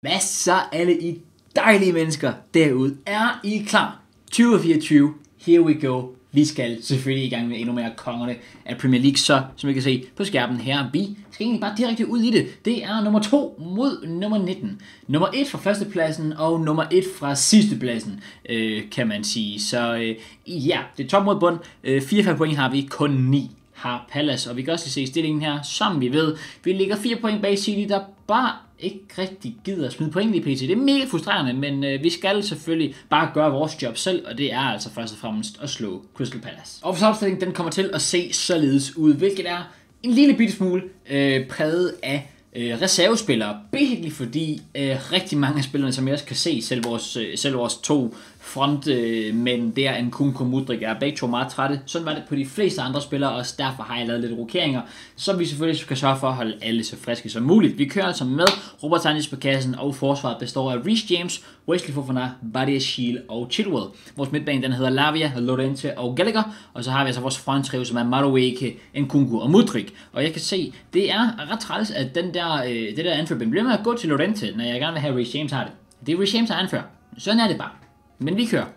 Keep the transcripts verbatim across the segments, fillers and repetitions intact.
Hvad så alle I dejlige mennesker derude? Er I klar? tyve fireogtyve, here we go. Vi skal selvfølgelig i gang med endnu mere kongerne af Premier League, så som I kan se på skærmen her, vi skal egentlig bare direkte ud i det. Det er nummer to mod nummer nitten. Nummer et fra førstepladsen og nummer et fra sidstepladsen, øh, kan man sige. Så øh, ja, det er top mod bund. Øh, fireogfyrre point har vi, kun ni har Palace, og vi kan også se stillingen her, som vi ved. Vi ligger fire point bag City, der bare ikke rigtig gider at smide point i P T. Det er mega frustrerende, men øh, vi skal selvfølgelig bare gøre vores job selv, og det er altså først og fremmest at slå Crystal Palace. Og for opstillingen, den kommer til at se således ud, hvilket er en lille bitte smule øh, præget af øh, reservespillere. Basically fordi øh, rigtig mange af spillerne, som jeg også kan se, selv vores, øh, selv vores to frontmænd øh, der, Nkunku og Mudryk, er begge to meget trætte. Sådan var det på de fleste andre spillere, og derfor har jeg lavet lidt rokeringer, så vi selvfølgelig skal sørge for at holde alle så friske som muligt. Vi kører altså med Robert Sanchez på kassen, og forsvaret består af Reece James, Wesley Fofana, Badiashile og Chilwell. Vores midtbane, den hedder Lavia, Llorente og Gallagher, og så har vi altså vores fronttrio, som er Madueke, Nkunku og Mudryk. Og jeg kan se, det er ret træls, at den der, øh, det der anfører bliver med at gå til Llorente, når jeg gerne vil have Reece James har det. Det er Reece James, der anfører. Sådan er det bare. Men vi kører.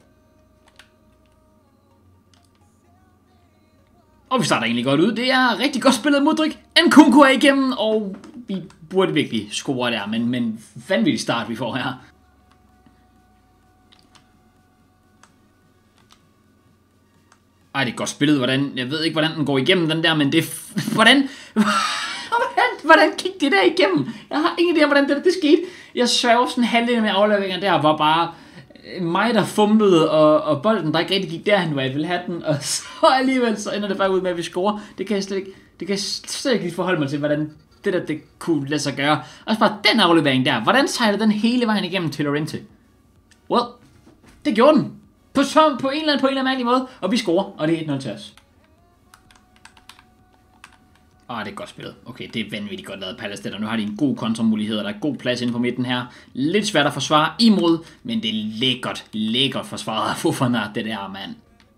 Og vi starter egentlig godt ud. Det er rigtig godt spillet Mudryk. Nkunku er igennem, og vi burde virkelig score der, men, men vanvittig start vi får her. Ej, det er godt spillet, hvordan, jeg ved ikke, hvordan den går igennem den der, men det er, hvordan, hvordan, hvordan gik det der igennem? Jeg har ingen idé om, hvordan det, det skete. Jeg sværger sådan halvdelen med afleveringen der, var bare mig, der fumlede, og, og bolden, der ikke rigtig gik derhen, hvor jeg ville have den, og så alligevel, så ender det bare ud med, at vi scorer. Det kan jeg slet ikke, det kan jeg slet ikke forholde mig til, hvordan det der, det kunne lade sig gøre. Og så bare den aflevering der, hvordan sejlede den hele vejen igennem til Llorente? Well, det gjorde den. På, på en eller anden, på en eller anden mærkelig måde, og vi scorer, og det er et nul til os. Åh, det er godt spillet. Okay, det er vanvittigt godt lavet Palace det der. Nu har de en god kontramulighed, og der er god plads inde på midten her. Lidt svært at forsvare imod, men det er lækkert, lækkert forsvaret af Fofana, det der, mand.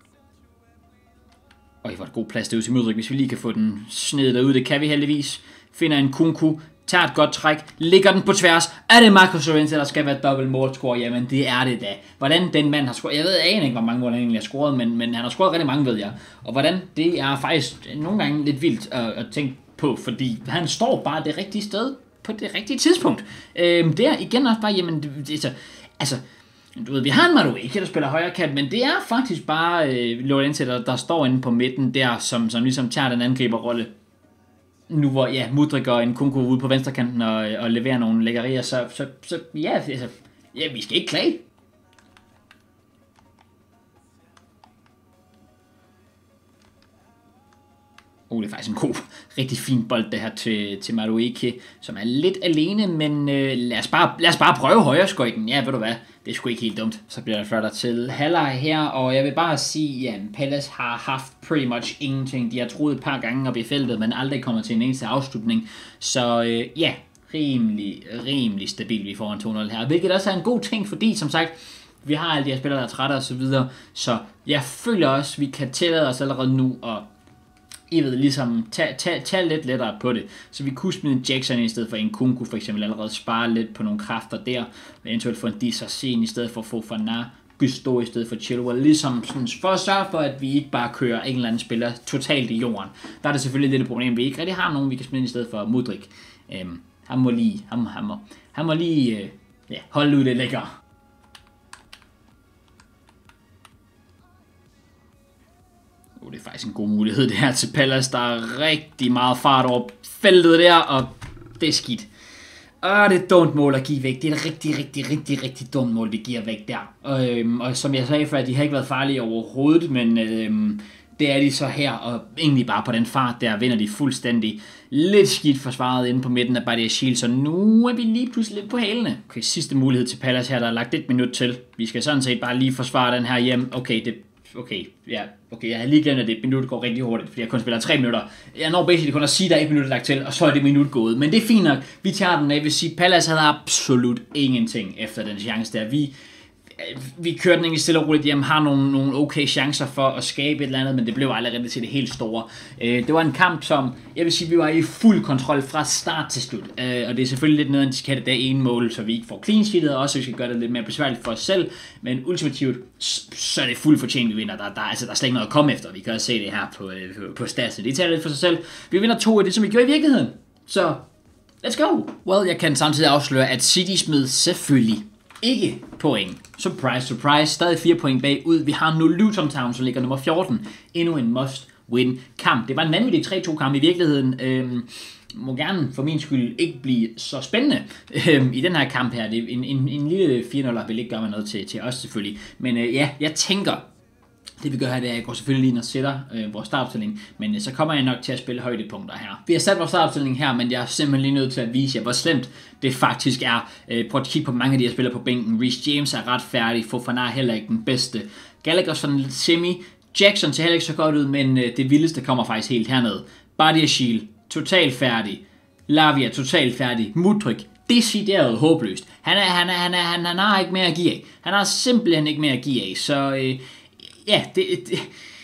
Øj, hvor er det god plads derude til Mudryk, hvis vi lige kan få den snedet derude. Det kan vi heldigvis. Finder en Nkunku, tager et godt træk, lægger den på tværs. Er det Marcus Llorente, der skal være dobbelt målscore? Jamen, det er det da. Hvordan den mand har scoret, jeg ved jeg ikke, hvor mange mål han egentlig har scoret, men, men han har scoret rigtig mange, ved jeg. Og hvordan, det er faktisk nogle gange lidt vildt at, at tænke på, fordi han står bare det rigtige sted på det rigtige tidspunkt. Øhm, det er igen også bare, jamen, det, det, så, altså, du ved, vi har en Madueke, der spiller højre kant, men det er faktisk bare øh, Llorente, der, der står inde på midten der, som, som ligesom tager den angriberrolle. Nu hvor ja, Mudryk og Nkunku ude på venstrekanten og, og leverer nogle lækkerier, så, så, så ja, altså, ja, vi skal ikke klage. Oh, det er faktisk en god, rigtig fin bold det her til, til Madueke, som er lidt alene, men øh, lad, os bare, lad os bare prøve højreskøjten. Ja, ved du hvad, det er sgu ikke helt dumt. Så bliver der flytter til halvleg her, og jeg vil bare sige, at ja, Palace har haft pretty much ingenting. De har troet et par gange op i feltet, men aldrig kommer til en eneste afslutning. Så øh, ja, rimelig, rimelig stabil, vi får en to nul her, hvilket også er en god ting, fordi som sagt, vi har alle de her spillere, der er trætte og så videre, så jeg føler også, vi kan tillade os allerede nu og I ved, ligesom, tag, tag, tag lidt lettere på det. Så vi kunne smide Jackson i stedet for Nkunku, for eksempel allerede spare lidt på nogle kræfter der. Eventuelt få en Disarsen i stedet for Fofana, Gusto i stedet for Chilwell. Ligesom sådan, for at sørge for, at vi ikke bare kører en eller anden spiller totalt i jorden. Der er det selvfølgelig lidt et problem, vi ikke rigtig har nogen, vi kan smide i stedet for Mudryk. Øhm, han må lige, han, han må, han må lige øh, ja, holde ud det lækkere. Oh, det er faktisk en god mulighed det her til Palace. Der er rigtig meget fart over feltet der, og det er skidt. Og det er et dumt mål at give væk. Det er et rigtig, rigtig, rigtig, rigtig dumt mål, det giver væk der. Og, øhm, og som jeg sagde før, de har ikke været farlige overhovedet, men øhm, det er de så her, og egentlig bare på den fart der vinder de fuldstændig. Lidt skidt forsvaret inde på midten af Badiashile, så nu er vi lige pludselig lidt på hælene. Okay, sidste mulighed til Palace her, der er lagt et minut til. Vi skal sådan set bare lige forsvare den her hjem. Okay, det Okay, ja, okay, jeg har lige glemt, at det minut går rigtig hurtigt, fordi jeg kun spiller tre minutter. Jeg når basically kun at sige, at der er et minut lagt til, og så er det minut gået. Men det er fint nok. Vi tager den af. Jeg vil sige, Palace havde absolut ingenting efter den chance der. Vi, vi kørte den egentlig stille og roligt hjem, har nogle, nogle okay chancer for at skabe et eller andet, men det blev aldrig rigtig til det helt store. Øh, det var en kamp, som, jeg vil sige, vi var i fuld kontrol fra start til slut. Øh, og det er selvfølgelig lidt noget, at de skal have det der ene mål, så vi ikke får clean sheetet, og også vi skal gøre det lidt mere besværligt for os selv. Men ultimativt, så er det fuldt fortjent, vi vinder. Der, der, altså, der er slet ikke noget at komme efter. Vi kan også se det her på, øh, på, på statsen. De taler lidt for sig selv. Vi vinder to af det, som vi gjorde i virkeligheden. Så, let's go! Well, jeg kan samtidig afsløre, at City smed selvfølgelig ikke point. Surprise, surprise. Stadig fire point bagud. Vi har nu Luton Town, som ligger nummer fjorten. Endnu en must-win kamp. Det var en vanvittig tre to kamp i virkeligheden. Øhm, må gerne for min skyld ikke blive så spændende øhm, i den her kamp her. Det er en, en, en lille fire nul vil ikke gøre mig noget til, til os selvfølgelig. Men øh, ja, jeg tænker, det vi gør her, det er, at jeg går selvfølgelig lige ind og sætter øh, vores startopstilling, men øh, så kommer jeg nok til at spille højdepunkter her. Vi har sat vores startopstilling her, men jeg er simpelthen lige nødt til at vise jer, hvor slemt det faktisk er. Øh, prøv at kigge på mange af de her spillere på bænken. Reece James er ret færdig, Fofana er heller ikke den bedste. Gallagher sådan lidt semi. Jackson ser heller ikke så godt ud, men øh, det vildeste kommer faktisk helt hernede. Badiashile, totalt færdig. Lavia, totalt færdig. Mudryk, decideret håbløst. Han, er, han, er, han, er, han, han har ikke mere at give af. Han har simpelthen ikke mere at give af, så... Øh, Ja, det, det,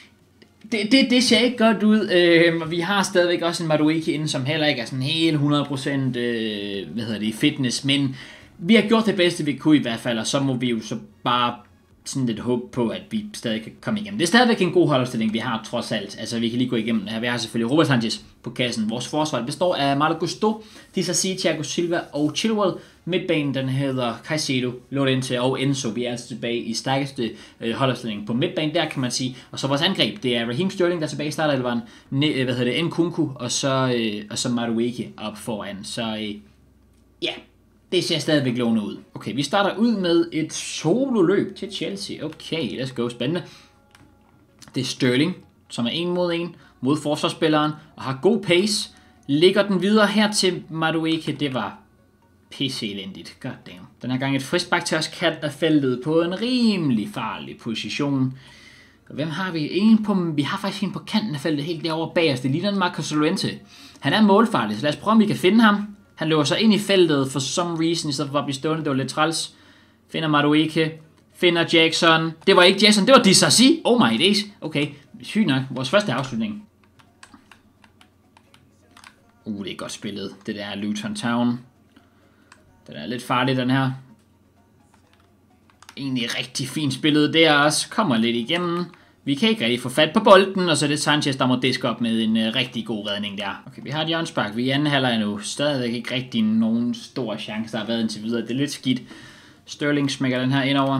det, det, det ser ikke godt ud. Øh, vi har stadigvæk også en Madueke inde, som heller ikke er sådan helt hundrede procent øh, hvad hedder det, fitness, men vi har gjort det bedste, vi kunne i hvert fald, og så må vi jo så bare sådan lidt håbe på, at vi stadig kan komme igennem. Det er stadigvæk en god holdopstilling, vi har trods alt. Altså, vi kan lige gå igennem det her. Vi har selvfølgelig Robert Sanchez på kassen. Vores forsvar består af Malo Gusto, Disasi, Thiago Silva og Chilwell. Midtbanen, den hedder Caicedo, Llorente og Enzo. Vi er altså tilbage i stærkeste øh, holdopstilling på midtbanen, der kan man sige. Og så vores angreb, det er Raheem Sterling, der er tilbage i startelveren. Ne- hvad hedder det, Nkunku, og så, øh, og så Madueke op foran. Så øh, ja, det ser stadigvæk lovende ud. Okay, vi starter ud med et sololøb til Chelsea. Okay, let's go, spændende. Det er Sterling, som er en mod en mod forsvarsspilleren, og har god pace. Ligger den videre her til Madueke, det var pisse elendigt. Goddamn. Den her gang et frisbak til os kanten af feltet på en rimelig farlig position. Og hvem har vi? En på, vi har faktisk en på kanten af feltet helt derovre bag os. Det ligner en Marcos Llorente. Han er målfarlig, så lad os prøve, om vi kan finde ham. Han løber sig ind i feltet for some reason, i stedet for at blive stående. Det var lidt træls. Finder Madueke. Finder Jackson. Det var ikke Jackson, det var Disasi. Oh my days. Okay, sygt nok. Vores første afslutning. Uh, det er godt spillet. Det der Luton Town. Den er lidt farlig, den her. Egentlig rigtig fint spillet der også. Kommer lidt igennem. Vi kan ikke rigtig få fat på bolden, og så er det Sanchez, der må diske op med en uh, rigtig god redning der. Okay, vi har et hjørnespark. Vi er i anden halvleg nu. Stadigvæk ikke rigtig nogen stor chance, der har været indtil videre. Det er lidt skidt. Sterling smækker den her ind over.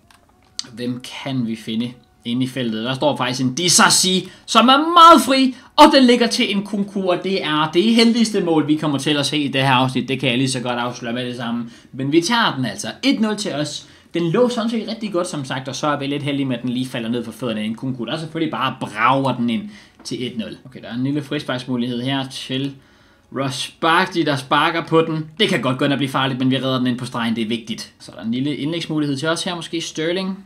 Hvem kan vi finde inde i feltet? Der står faktisk en Disasi, som er meget fri, og den ligger til en Nkunku, og det er det heldigste mål, vi kommer til at se i det her afsnit. Det kan jeg lige så godt afsløre med det samme. Men vi tager den altså. et nul til os. Den lå sådan set rigtig godt, som sagt, og så er vi lidt heldige med, at den lige falder ned for fødderne af Nkunku. Der er selvfølgelig bare brager den ind til et nul. Okay, der er en lille frisparksmulighed her til Ross Barkley, der sparker på den. Det kan godt gå ind og blive farligt, men vi redder den ind på stregen, det er vigtigt. Så er der en lille indlægsmulighed til os her, måske Sterling.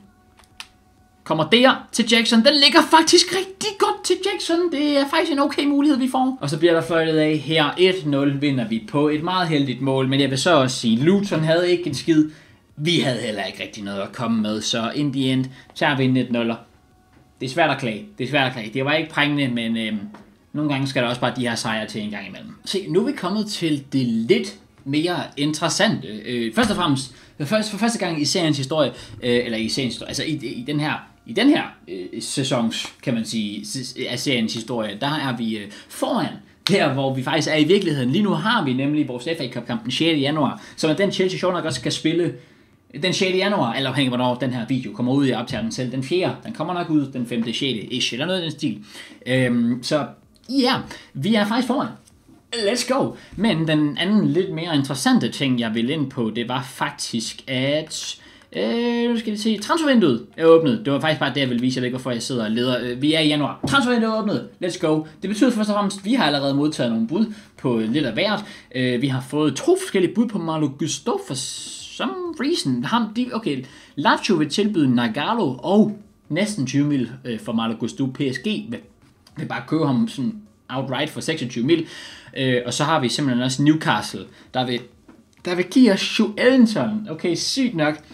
Kommer der til Jackson. Den ligger faktisk rigtig godt til Jackson. Det er faktisk en okay mulighed, vi får. Og så bliver der fløjtet af her. et nul vinder vi på et meget heldigt mål. Men jeg vil så også sige, Luton havde ikke en skid. Vi havde heller ikke rigtig noget at komme med. Så in the end tager vi en et nul. Det er svært at klage. Det er svært at klage. Det var ikke prængende, men øhm, nogle gange skal der også bare de her sejre til en gang imellem. Se, nu er vi kommet til det lidt mere interessante. Øh, først og fremmest, for første, for første gang i seriens historie, øh, eller i seriens historie, altså i, i den her I den her øh, sæsons, kan man sige, af seriens historie, der er vi øh, foran der, hvor vi faktisk er i virkeligheden. Lige nu har vi nemlig vores F A Cup-kamp den sjette januar, som er den Chelsea sjovt nok også skal spille den sjette januar, eller afhængig af hvornår den her video kommer ud, jeg optager den selv den fjerde. Den kommer nok ud den femte sjette ish, eller noget i den stil. Øhm, så ja, yeah, vi er faktisk foran. Let's go! Men den anden lidt mere interessante ting, jeg vil ind på, det var faktisk, at Øh, nu skal vi se. Transfervinduet er åbnet. Det var faktisk bare det, jeg ville vise. Jeg ved ikke, hvorfor jeg sidder og leder. Øh, vi er i januar. Transfervinduet er åbnet. Let's go. Det betyder først og fremmest, at vi har allerede modtaget nogle bud på lidt af hvert. Øh, vi har fået to forskellige bud på Malo Gusto for some reason. Ham, de, okay, Lazio vil tilbyde Nagalo og næsten tyve mil øh, for Malo Gusto. P S G vil, vil bare købe ham sådan outright for seksogtyve mil. Øh, og så har vi simpelthen også Newcastle, der vil, der vil give os Joelinton. Okay, sygt nok.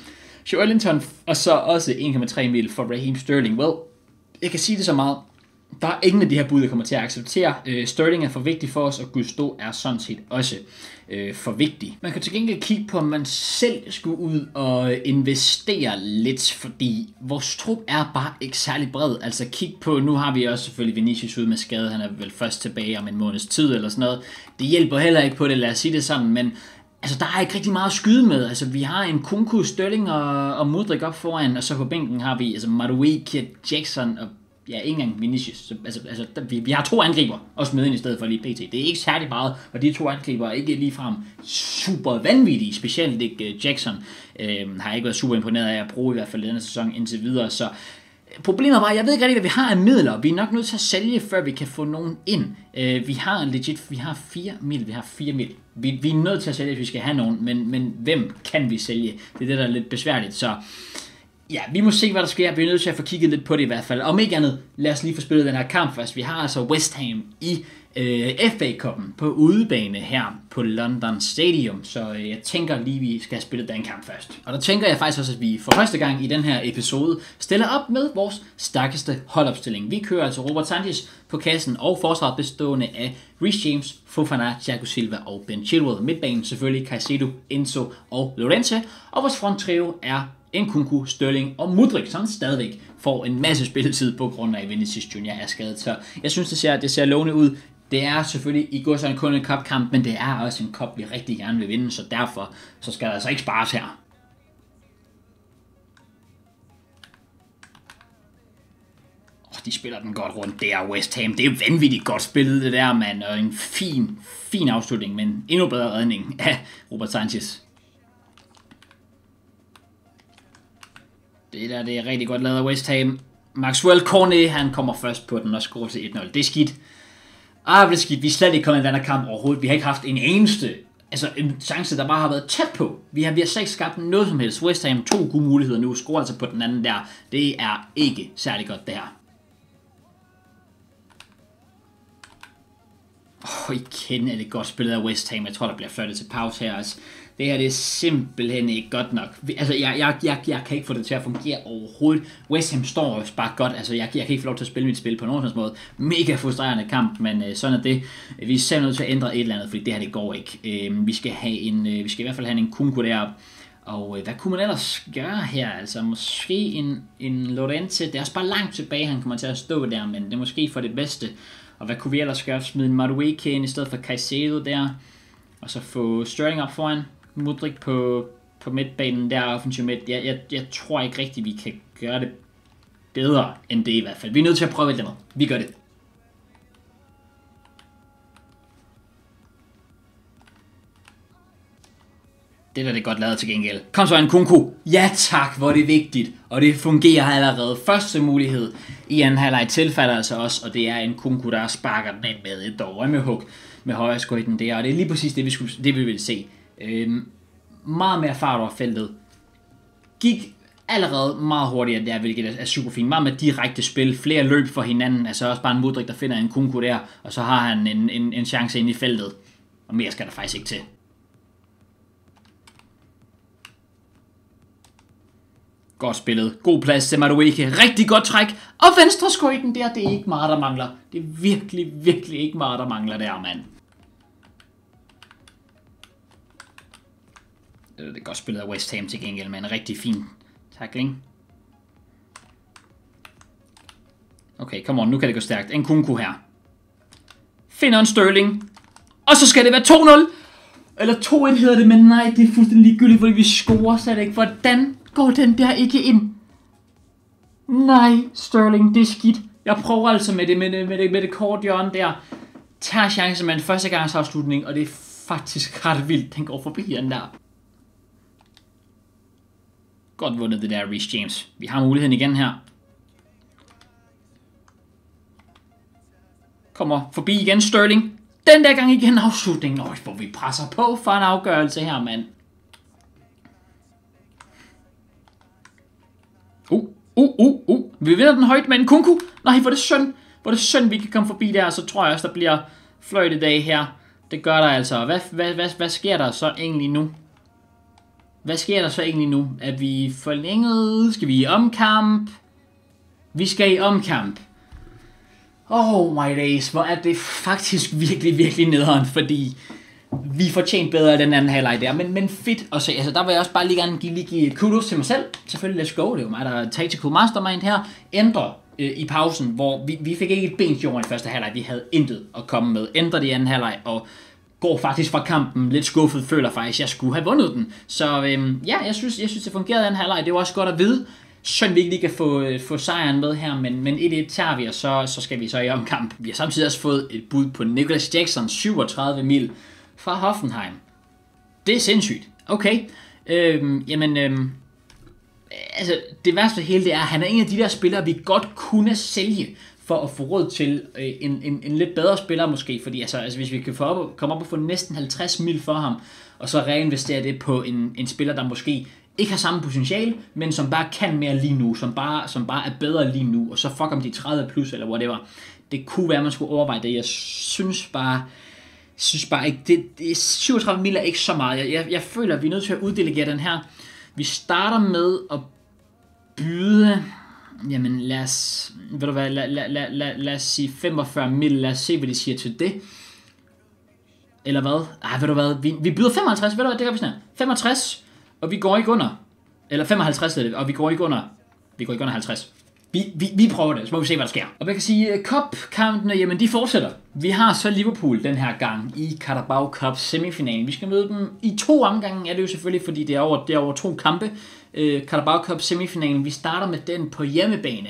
Joelinton, og så også en komma tre mil for Raheem Sterling. Well, jeg kan sige det så meget. Der er ingen af de her bud, der kommer til at acceptere. Øh, Sterling er for vigtig for os, og Gusto er sådan set også øh, for vigtig. Man kan til gengæld kigge på, om man selv skulle ud og investere lidt, fordi vores trup er bare ikke særlig bred. Altså kig på, nu har vi også selvfølgelig Vinicius ude med skade, han er vel først tilbage om en måneds tid eller sådan noget. Det hjælper heller ikke på det, lad os sige det sådan, men altså, der er ikke rigtig meget at skyde med. Altså, vi har en Kunku, Sterling og, og Mudryk op foran, og så på bænken har vi altså Madueke, Jackson og ja, ikke engang Vinicius. Så, altså, altså, der, vi, vi har to angriber også med ind i stedet for lige P T. Det er ikke særlig meget, og de to angriber er ikke ligefrem super vanvittige. Specielt ikke Jackson øh, har ikke været super imponeret af at bruge i hvert fald denne sæson indtil videre. Så problemet var, jeg ved ikke rigtig, hvad vi har af midler. Vi er nok nødt til at sælge, før vi kan få nogen ind. Øh, vi har legit, vi har fire mil, vi har fire mil. Vi, vi er nødt til at sælge, hvis vi skal have nogen, men, men hvem kan vi sælge? Det er det, der er lidt besværligt, så ja, vi må se, hvad der sker. Vi er nødt til at få kigget lidt på det i hvert fald. Om ikke andet, lad os lige få spillet den her kamp først. Vi har altså West Ham i øh, F A-cupen på udebane her på London Stadium. Så øh, jeg tænker lige, vi skal spille den kamp først. Og der tænker jeg faktisk også, at vi for første gang i den her episode stiller op med vores stærkeste holdopstilling. Vi kører altså Robert Sanchez på kassen og forsvaret bestående af Reece James, Fofana, Thiago Silva og Ben Chilwell. Midtbanen selvfølgelig Caicedo, Enzo og Llorente. Og vores fronttrio er Nkunku, Sterling og Mudryk, som stadigvæk får en masse spilletid på grund af, at Vinicius Junior er skadet. Så jeg synes, det ser, det ser lovende ud. Det er selvfølgelig i går sådan kun en cup-kamp, men det er også en cup, vi rigtig gerne vil vinde, så derfor så skal der altså ikke spares her. Oh, de spiller den godt rundt der, West Ham. Det er jo vanvittigt godt spillet, det der, mand. Og en fin, fin afslutning, men endnu bedre redning af Robert Sanchez. Det der, det er rigtig godt lavet af West Ham. Maxwell Cornet, han kommer først på den og scorer til et nul. Det er skidt. Ah, det er skidt. Vi er slet ikke kommet i den her kamp overhovedet. Vi har ikke haft en eneste, altså en chance, der bare har været tæt på. Vi har, vi har slet ikke skabt noget som helst. West Ham to gode muligheder nu. Scorer altså på den anden der. Det er ikke særlig godt, det her. Åh, oh, igen er det godt spillet af West Ham. Jeg tror, der bliver flyttet til pause her også. Det her det er simpelthen ikke godt nok. Altså, jeg, jeg, jeg, jeg kan ikke få det til at fungere overhovedet. West Ham står også bare godt. Altså, jeg, jeg kan ikke få lov til at spille mit spil på nogen måde. Mega frustrerende kamp, men øh, sådan er det. Vi er selv nødt til at ændre et eller andet, fordi det her det går ikke. Øh, vi skal have en, øh, vi skal i hvert fald have en Kunku deroppe. Og øh, hvad kunne man ellers gøre her? Altså, måske en, en Llorente. Det er også bare langt tilbage, han kommer til at stå der, men det er måske for det bedste. Og hvad kunne vi ellers gøre? Smide en Madueke ind i stedet for Caicedo der. Og så få Sterling op foran. Mudryk på, på midtbanen der offensiv midt. Jeg, jeg, jeg tror ikke rigtigt, vi kan gøre det bedre end det i hvert fald. Vi er nødt til at prøve et eller andet. Vi gør det. Det der det er godt lavet til gengæld. Kom så en Nkunku. Ja tak, hvor det er vigtigt. Og det fungerer allerede. Første mulighed i anden halvleg tilfælder altså også. Og det er en Nkunku, der sparker den ind med et dog med hug med højre skøjten der. Og det er lige præcis det, vi, skulle, det, vi vil se. Øhm, meget mere fart over feltet. Gik allerede meget hurtigere der, hvilket er super fint. Meget med direkte spil, flere løb for hinanden. Altså også bare en Mudryk, der finder en Nkunku der, og så har han en, en, en chance ind i feltet. Og mere skal der faktisk ikke til. Godt spillet. God plads til Madueke. Rigtig godt træk. Og venstre skøjten der, det er ikke meget, der mangler. Det er virkelig, virkelig ikke meget, der mangler der, mand. Det er godt spillet af West Ham til gengæld med en rigtig fin tackling. Okay, come on, nu kan det gå stærkt. En Nkunku her. Finder en Sterling. Og så skal det være to nul. Eller to et hedder det, men nej, det er fuldstændig ligegyldigt, fordi vi scorer slet ikke. Hvordan går den der ikke ind? Nej, Sterling, det er skidt. Jeg prøver altså med det, med det, med det, med det kort hjørne der. Tager chancen med en første gangs afslutning, og det er faktisk ret vildt, den går forbi den der. Godt vundet det der, Reece James. Vi har muligheden igen her. Kommer forbi igen, Sterling. Den der gang igen afslutning. Nå, hvor vi presser på for en afgørelse her, mand. Uh, uh, uh, uh. Vi vinder den højt med en Nkunku. Nej, hvor er det synd. Hvor er det synd, vi kan komme forbi der. Så tror jeg også, der bliver fløjtedag her. Det gør der altså. Hvad, hvad, hvad, hvad sker der så egentlig nu? hvad sker der så egentlig nu? Er vi forlænget? Skal vi i omkamp? Vi skal i omkamp. Oh my days, hvor er det faktisk virkelig, virkelig nederen, fordi vi fortjente bedre af den anden halvleg der, men, men fedt at se. Altså, der vil jeg også bare lige gerne give, lige give et kudos til mig selv. Selvfølgelig, let's go, det er jo mig, der er tactical mastermind her. Ændre øh, i pausen, hvor vi, vi fik ikke et ben jorden i første halvleg, vi havde intet at komme med. Ændre det i anden halvleg, og går faktisk fra kampen lidt skuffet, føler faktisk, at jeg skulle have vundet den. Så øhm, ja, jeg synes, jeg synes, det fungerede i anden halvleg, det var også godt at vide. Synd vi ikke lige kan få, få sejren med her, men, men et et tager vi, og så, så skal vi så i omkamp. Vi har samtidig også fået et bud på Nicholas Jackson, syvogtredive mil fra Hoffenheim. Det er sindssygt. Okay. Øhm, jamen, øhm, altså, det værste hele det er, at han er en af de der spillere, vi godt kunne sælge, for at få råd til øh, en, en, en lidt bedre spiller måske, fordi altså, altså hvis vi kan få op, komme op og få næsten halvtreds mil for ham, og så reinvestere det på en, en spiller, der måske ikke har samme potentiale, men som bare kan mere lige nu, som bare, som bare er bedre lige nu, og så fuck om de tredive plus, eller whatever. Det kunne være, man skulle overveje det. Jeg synes bare, synes bare ikke, det, det syvogtredive mil er ikke så meget. Jeg, jeg, jeg føler, at vi er nødt til at uddelegere den her. Vi starter med at byde, jamen lad os, ved du hvad, lad, lad, lad, lad, lad os sige femogfyrre mil, lad os se, hvad de siger til det. Eller hvad? Ej, ved du hvad, vi, vi byder femoghalvtreds, ved du hvad, det gør vi sådan her. femogtres, og vi går ikke under. Eller femoghalvtreds, og vi går ikke under. Vi går ikke under halvtreds. Vi, vi, vi prøver det, så må vi se, hvad der sker. Og jeg kan sige, Cup-kampene, jamen de fortsætter. Vi har så Liverpool den her gang i Carabao Cup semifinalen. Vi skal møde dem i to omgange, er det jo selvfølgelig, fordi det er over, det er over to kampe. Uh, Carabao Cup semifinalen, vi starter med den på hjemmebane.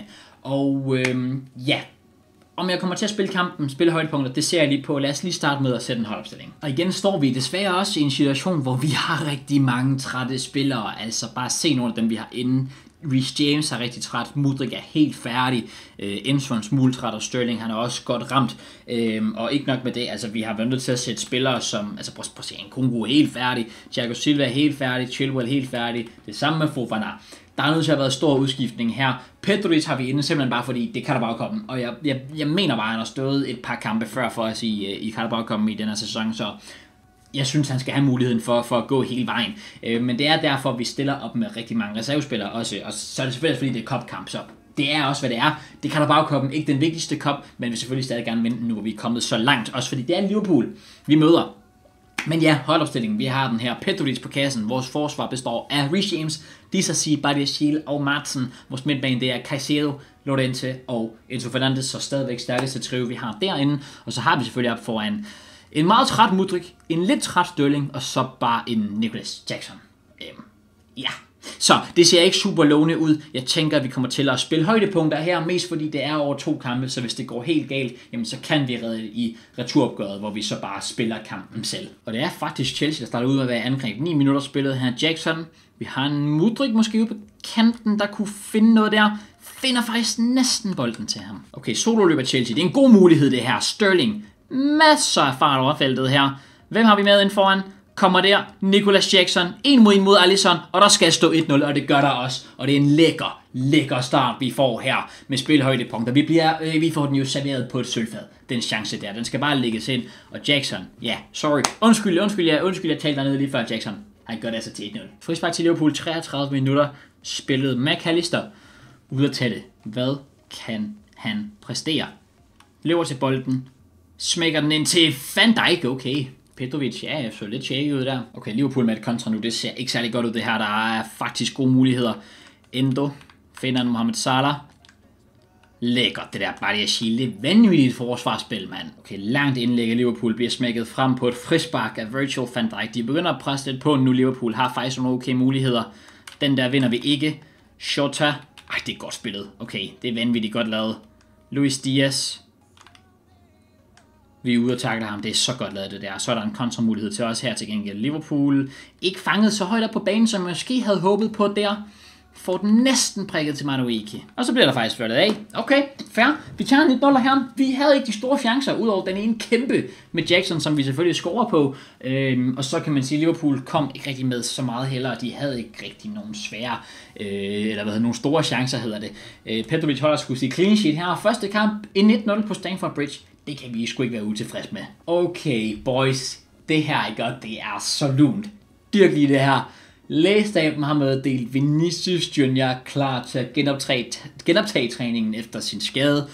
Og øhm, ja, om jeg kommer til at spille kampen, spille højdepunkter, det ser jeg lige på. Lad os lige starte med at sætte en holdopstilling. Og igen står vi desværre også i en situation, hvor vi har rigtig mange trætte spillere. Altså bare se nogle af dem, vi har inde. Reece James er rigtig træt, Mudryk er helt færdig, øh, Enzo er en smule træt, og Sterling han er også godt ramt, øh, og ikke nok med det, altså vi har været nødt til at sætte spillere som, altså prøv at se, Nkunku er helt færdig, Thiago Silva er helt færdig, Chilwell helt færdig, det samme med Fofana. Der er nødt til at have været stor udskiftning her. Pedrovic har vi inde simpelthen bare fordi det kan der bare komme, og jeg, jeg, jeg mener bare, at han har stået et par kampe før for os i, i Carabao Cup i den her sæson, så jeg synes, han skal have muligheden for, for at gå hele vejen. Øh, men det er derfor, vi stiller op med rigtig mange reservespillere også. Og så er det selvfølgelig, fordi det er cup-kamp. Så det er også, hvad det er. Det kan der bare komme. Ikke den vigtigste cup, men vi selvfølgelig stadig gerne vinde, nu hvor vi er kommet så langt. Også fordi det er Liverpool, vi møder. Men ja, holdopstillingen. Vi har den her. Pedrovic på kassen. Vores forsvar består af Reece James, Disasi, Badiashile og Madsen. Vores midtbane, det er Caicedo, Llorente og Enzo Fernandes. Så stadigvæk stærkeste trio, vi har derinde. Og så har vi selvfølgelig op foran en meget træt Mudryk, en lidt træt Sterling, og så bare en Nicholas Jackson. Øhm, ja, så det ser ikke super lovende ud. Jeg tænker, at vi kommer til at spille højdepunkter her, mest fordi det er over to kampe, så hvis det går helt galt, jamen så kan vi redde i returopgøret, hvor vi så bare spiller kampen selv. Og det er faktisk Chelsea, der starter ud med at være angreb. ni minutter spillet her. Jackson, vi har en Mudryk måske ude på kanten, der kunne finde noget der. Finder faktisk næsten bolden til ham. Okay, solo løber Chelsea. Det er en god mulighed det her. Sterling. Masser af fart over feltet her. Hvem har vi med ind foran? Kommer der. Nicholas Jackson. En mod en mod Alisson. Og der skal stå et nul, og det gør der også. Og det er en lækker, lækker start, vi får her med spilhøjdepunkter. Vi, bliver, øh, vi får den jo serveret på et sølvfad. Den chance der. Den skal bare lægges ind. Og Jackson. Ja, yeah, sorry. Undskyld, undskyld, jeg, undskyld, jeg talte dernede lige før Jackson. Han gør det altså til et nul. Frispark til Liverpool. treogtredive minutter spillet. McAllister. Ude at tage det. Hvad kan han præstere? Løber til bolden. Smækker den ind til Van Dijk, okay. Pedrovic, ja, jeg så lidt shaky ud der. Okay, Liverpool med et kontra nu, det ser ikke særlig godt ud det her. Der er faktisk gode muligheder. Endo finder Mohamed Salah. Lækkert det der, bare det Chile. Det er vanvittigt forsvarsspil, mand. Okay, langt indlæg af Liverpool bliver smækket frem på et frispark af Virgil van Dijk. De begynder at presse lidt på nu. Liverpool har faktisk nogle okay muligheder. Den der vinder vi ikke. Shota. Ej, det er godt spillet. Okay, det er vanvittigt godt lavet. Luis Diaz. Vi er ude og takle ham. Det er så godt lavet det der. Så er der en kontramulighed til os her til gengæld. Liverpool ikke fanget så højt op på banen, som jeg måske havde håbet på der. Får den næsten prikket til Madueke. Og så bliver der faktisk ført af. Okay, fair. Vi tager en nul her. Vi havde ikke de store chancer, udover den ene kæmpe med Jackson, som vi selvfølgelig scorer på. Øhm, og så kan man sige, at Liverpool kom ikke rigtig med så meget heller. De havde ikke rigtig nogen svære, øh, eller hvad hedder, nogle store chancer hedder det. Øh, Pedrovic holder skulle sige clean sheet her. Første kamp, en et nul på Stamford Bridge. Det kan vi sgu ikke være utilfreds med. Okay, boys. Det her er godt. Det er så lunt. Dyrk lige det her. Lægestaben har meddelt Vinicius Junior klar til at genoptage, genoptage træningen efter sin skade.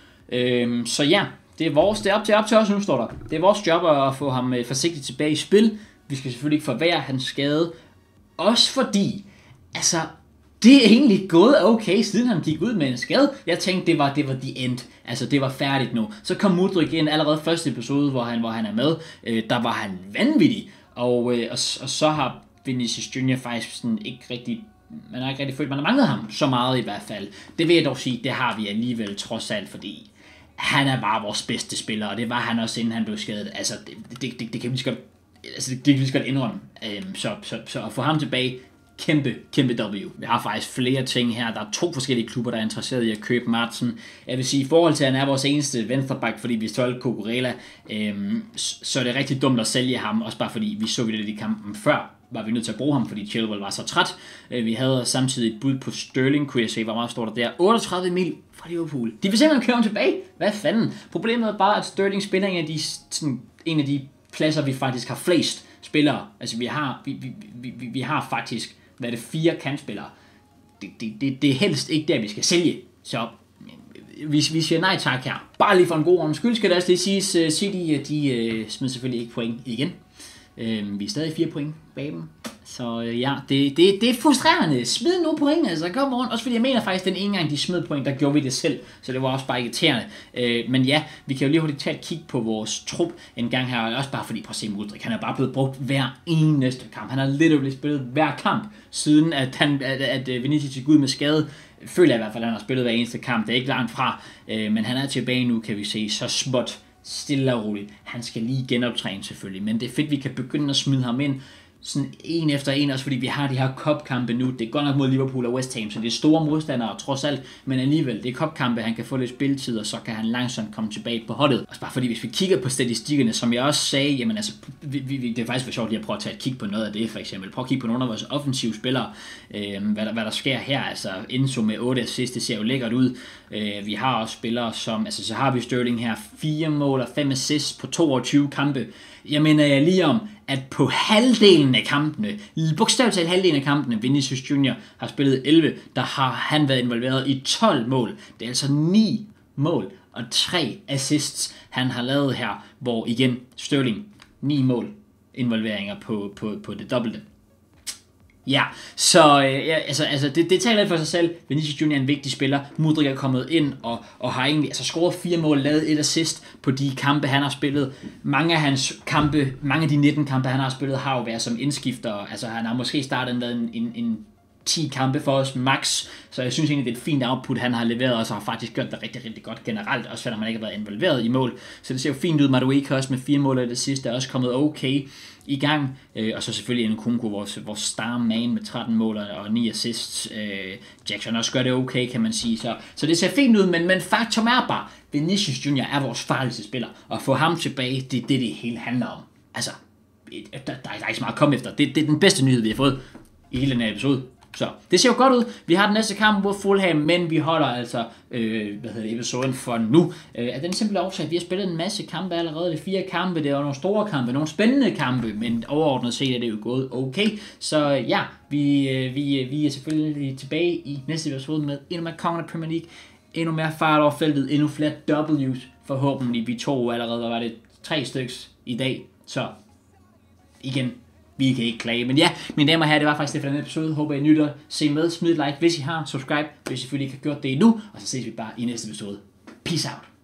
Øhm, så ja, det er vores, det er op til, op til os nu, står der. Det er vores job at få ham forsigtigt tilbage i spil. Vi skal selvfølgelig ikke forværre hans skade. Også fordi, altså, det er egentlig gået okay, siden han gik ud med en skade. Jeg tænkte, det var, det var the end. Altså, det var færdigt nu. Så kom Mudryk ind allerede første episode, hvor han, hvor han er med. Øh, der var han vanvittig. Og, øh, og, og så har Vinicius Junior faktisk sådan ikke rigtig... Man har ikke rigtig følt, man har manglet ham så meget i hvert fald. Det vil jeg dog sige, det har vi alligevel trods alt, fordi han er bare vores bedste spiller, og det var han også, inden han blev skadet. Altså, det, det, det, det kan vi godt, altså, det, det kan vi godt indrømme. Øhm, så, så, så at få ham tilbage, kæmpe, kæmpe W. Vi har faktisk flere ting her. Der er to forskellige klubber, der er interesseret i at købe Martin. Jeg vil sige, i forhold til, at han er vores eneste venstreback, fordi vi solgte Cucurella, øhm, så er det rigtig dumt at sælge ham, også bare fordi vi så vi det i kampen før. Var vi nødt til at bruge ham, fordi Chilwell var så træt. Vi havde samtidig et bud på Sterling, kunne jeg se, hvor meget står der der. otteogtredive mil fra Liverpool. De vil simpelthen køre ham tilbage. Hvad fanden? Problemet er bare, at Sterling spiller en af de, sådan, en af de pladser, vi faktisk har flest spillere. Altså, vi har, vi, vi, vi, vi har faktisk, hvad er det, fire kantspillere. Det, det, det, det er helst ikke der, vi skal sælge. Så vi, vi siger nej tak her. Bare lige for en god ordens skyld skal det også lige siges, City, de uh, smider selvfølgelig ikke point igen. Uh, vi er stadig fire point bag dem. Så uh, ja, det, det, det er frustrerende. Smid nu point, altså kom on. Også fordi jeg mener faktisk, den ene gang de smed point, der gjorde vi det selv. Så det var også bare irriterende. Uh, men ja, vi kan jo lige hurtigt tage et kig på vores trup en gang her. Også bare fordi, prøv at se Mudryk, han er bare blevet brugt hver eneste kamp. Han har literally spillet hver kamp, siden at, han, at, at Vinicius gik ud med skade. Føler jeg i hvert fald, at han har spillet hver eneste kamp. Det er ikke langt fra. Uh, men han er tilbage nu, kan vi se, så småt. Stille og roligt. Han skal lige genoptræne selvfølgelig, men det er fedt, vi kan begynde at smide ham ind sådan en efter en, også fordi vi har de her cup-kampe nu. Det er godt nok mod Liverpool og West Ham, så det er store modstandere trods alt, men alligevel, det er cup-kampe, han kan få lidt spilletid, og så kan han langsomt komme tilbage på holdet. Også bare fordi, hvis vi kigger på statistikkerne, som jeg også sagde, jamen altså, vi, vi, det er faktisk for sjovt lige at prøve at tage et kig på noget af det, for eksempel. Prøv at kigge på nogle af vores offensive spillere, øh, hvad, der, hvad der sker her. Altså, Enzo med otte assist, det ser jo lækkert ud. Øh, vi har også spillere som, altså så har vi Sterling her, fire mål og fem assists på toogtyve kampe. Jeg mener jeg lige om, at på halvdelen af kampene, bogstaveligt talt halvdelen af kampene, Vinicius Junior har spillet elleve, der har han været involveret i tolv mål. Det er altså ni mål og tre assists, han har lavet her, hvor igen Sterling, ni mål involveringer på, på, på det dobbelte. Ja, så øh, ja, altså, altså det, det taler lidt for sig selv. Vinicius Junior er en vigtig spiller. Mudryk er kommet ind og, og har egentlig altså, scoret fire mål, lavet et assist på de kampe, han har spillet. Mange af hans kampe, mange af de nitten kampe, han har spillet, har jo været som indskifter. Altså han har måske startet med en, en, en ti kampe for os max, så jeg synes egentlig, det er et fint output, han har leveret, og så har faktisk gjort det rigtig, rigtig godt generelt, også selvom man ikke har været involveret i mål. Så det ser jo fint ud. Madueke også med fire mål af det sidste, er også kommet okay i gang, øh, og så selvfølgelig Nkunku, vores, vores star man med tretten mål og ni assists. Øh, Jackson også gør det okay, kan man sige. Så, så det ser fint ud, men, men faktum er bare, Vinicius Junior er vores farligste spiller, og få ham tilbage, det er det, det hele handler om. Altså, der, der, der er ikke så meget at komme efter. Det, det er den bedste nyhed, vi har fået i hele den her episode. Så det ser jo godt ud. Vi har den næste kamp mod Fulham, men vi holder altså øh, hvad hedder det, episoden for nu. Øh, af den simple årsag, vi har spillet en masse kampe allerede. Det er fire kampe, det er nogle store kampe, nogle spændende kampe, men overordnet set er det jo gået okay. Så ja, vi, øh, vi, vi er selvfølgelig tilbage i næste episode med endnu mere kongen af Premier League, endnu mere fart over feltet, endnu flere W's forhåbentlig. Vi tog allerede, hvad var det, tre styks i dag, så igen, vi kan ikke klage. Men ja, mine damer og herrer, det var faktisk det for den episode. Håber I nytter. Se med, smid et like, hvis I har. Subscribe, hvis I selvfølgelig ikke har gjort det endnu. Og så ses vi bare i næste episode. Peace out.